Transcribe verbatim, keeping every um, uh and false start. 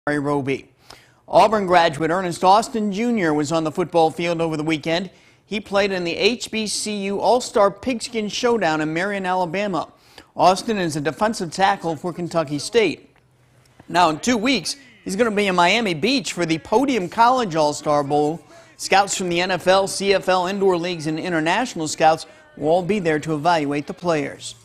Roby. Auburn graduate Ernest Austin Junior was on the football field over the weekend. He played in the H B C U All-Star Pigskin Showdown in Marion, Alabama. Austin is a defensive tackle for Kentucky State. Now, in two weeks, he's going to be in Miami Beach for the Podium College All-Star Bowl. Scouts from the N F L, C F L, indoor leagues, and international scouts will all be there to evaluate the players.